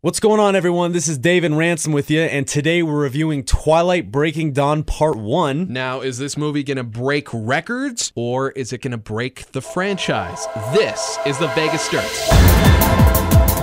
What's going on, everyone? This is Dave and Ransom with you, and today we're reviewing Twilight Breaking Dawn Part 1. Now, is this movie gonna break records, or is it gonna break the franchise? This is the Vegas Dirt.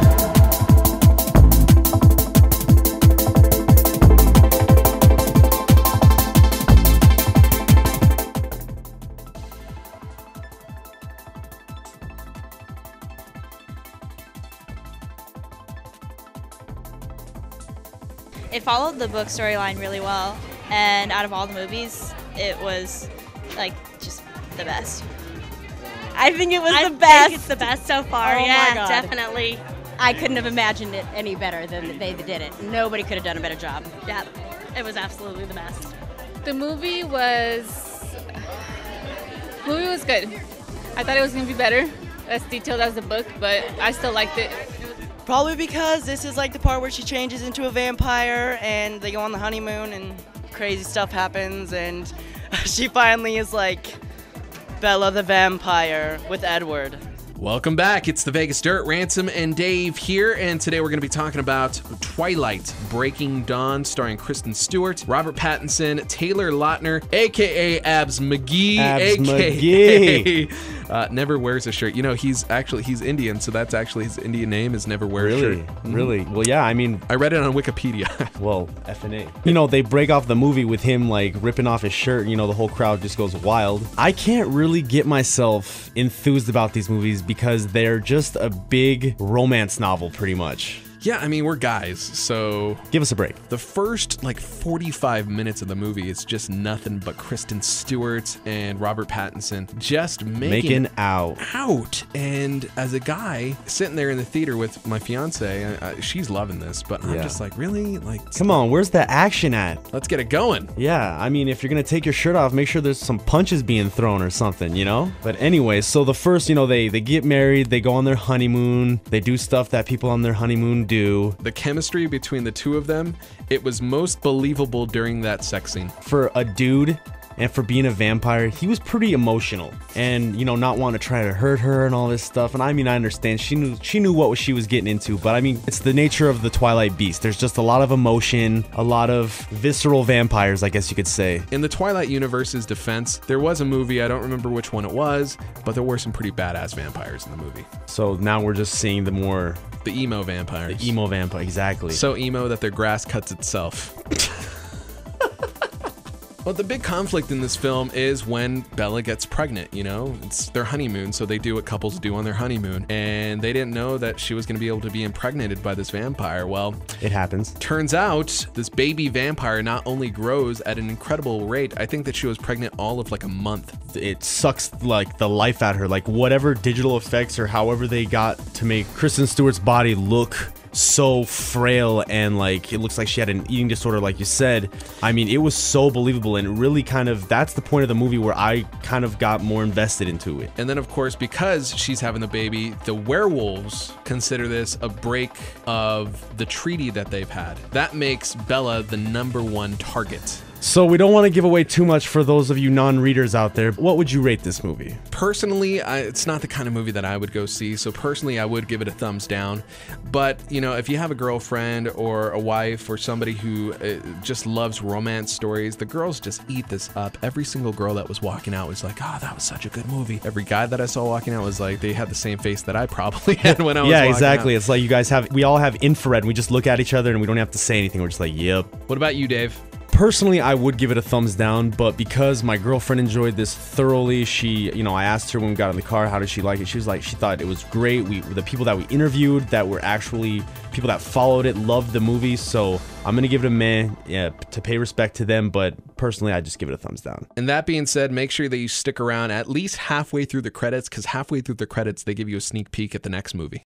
It followed the book storyline really well, and out of all the movies, it was like just the best. I think it was the best. I think it's the best so far. Oh Yeah, my God. definitely. I couldn't have imagined it any better than they did it. Nobody could have done a better job. Yeah, it was absolutely the best. The movie was good. I thought it was gonna be better, less detailed as the book, but I still liked it. Probably because this is like the part where she changes into a vampire and they go on the honeymoon and crazy stuff happens and she finally is like Bella the vampire with Edward. Welcome back. It's the Vegas Dirt. Ransom and Dave here, and today we're going to be talking about Twilight Breaking Dawn, starring Kristen Stewart, Robert Pattinson, Taylor Lautner, aka Abs McGee, aka never wears a shirt. You know, he's Indian, so that's actually his Indian name is Never Wear a Shirt. Really? Well, yeah, I mean, I read it on Wikipedia. well, FNA. You know, they break off the movie with him like ripping off his shirt, and, you know, the whole crowd just goes wild. I can't really get myself enthused about these movies because they're just a big romance novel, pretty much. Yeah, I mean, we're guys, so Give us a break. the first like 45 minutes of the movie is just nothing but Kristen Stewart and Robert Pattinson just making out. And as a guy sitting there in the theater with my fiance, she's loving this, but I'm Yeah. just like, really? Like, Come on, where's the action at? let's get it going. Yeah, I mean, if you're gonna take your shirt off, make sure there's some punches being thrown or something, you know? But anyway, so the first, you know, they get married, they go on their honeymoon, they do stuff that people on their honeymoon do. The chemistry between the two of them, it was most believable during that sex scene. For a dude and for being a vampire, he was pretty emotional, and, you know, not wanting to try to hurt her and all this stuff. And I mean, I understand she knew what she was getting into, but I mean, it's the nature of the Twilight beast. There's just a lot of emotion, a lot of visceral vampires, I guess you could say. In the Twilight universe's defense, there was a movie, I don't remember which one it was, but there were some pretty badass vampires in the movie. So now we're just seeing the emo vampires. the emo vampire, exactly. So emo that their grass cuts itself. Well, the big conflict in this film is when Bella gets pregnant, you know? It's their honeymoon, so they do what couples do on their honeymoon. And they didn't know that she was going to be able to be impregnated by this vampire. Well, it happens. turns out this baby vampire not only grows at an incredible rate, I think that she was pregnant all of like a month. It sucks like the life out of her. Like whatever digital effects or however they got to make Kristen Stewart's body look so frail, and like it looks like she had an eating disorder, like you said. I mean, it was so believable, and really kind of that's the point of the movie where I kind of got more invested into it. And then, of course, because she's having the baby, the werewolves consider this a break of the treaty that they've had. That makes Bella the #1 target. So we don't want to give away too much for those of you non-readers out there. What would you rate this movie? Personally, it's not the kind of movie that I would go see, so personally I would give it a thumbs down. But, you know, if you have a girlfriend or a wife or somebody who just loves romance stories, the girls just eat this up. Every single girl that was walking out was like, oh, that was such a good movie. Every guy that I saw walking out was like, they had the same face that I probably had when I was walking exactly. out. It's like we all have infrared, and we just look at each other and we don't have to say anything. We're just like, yep. What about you, Dave? Personally, I would give it a thumbs down, but because my girlfriend enjoyed this thoroughly, I asked her when we got in the car, how did she like it? She was like, she thought it was great. The people that we interviewed that were actually people that followed it loved the movie, so I'm gonna give it a meh, yeah, to pay respect to them, but personally, I just give it a thumbs down. And that being said, make sure that you stick around at least halfway through the credits, because halfway through the credits, they give you a sneak peek at the next movie.